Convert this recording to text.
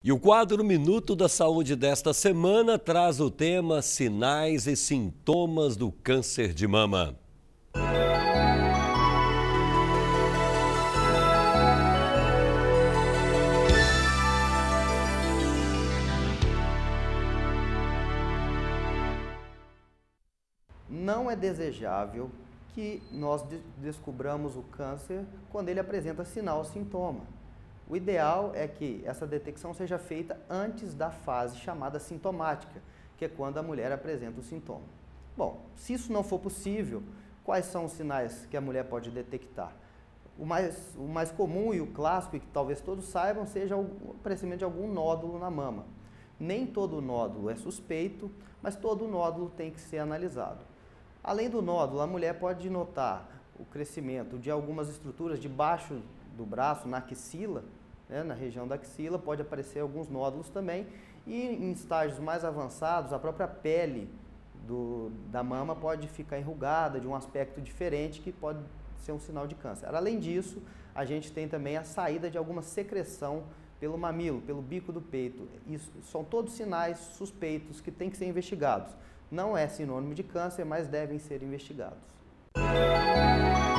E o quadro Minuto da Saúde desta semana traz o tema Sinais e Sintomas do Câncer de Mama. Não é desejável que nós descobramos o câncer quando ele apresenta sinal ou sintoma. O ideal é que essa detecção seja feita antes da fase chamada sintomática, que é quando a mulher apresenta o sintoma. Bom, se isso não for possível, quais são os sinais que a mulher pode detectar? O mais comum e o clássico, e que talvez todos saibam, seja o aparecimento de algum nódulo na mama. Nem todo nódulo é suspeito, mas todo nódulo tem que ser analisado. Além do nódulo, a mulher pode notar o crescimento de algumas estruturas debaixo do braço, na axila, né, na região da axila, pode aparecer alguns nódulos também. E em estágios mais avançados, a própria pele da mama pode ficar enrugada, de um aspecto diferente, que pode ser um sinal de câncer. Além disso, a gente tem também a saída de alguma secreção pelo mamilo, pelo bico do peito. Isso são todos sinais suspeitos que têm que ser investigados. Não é sinônimo de câncer, mas devem ser investigados.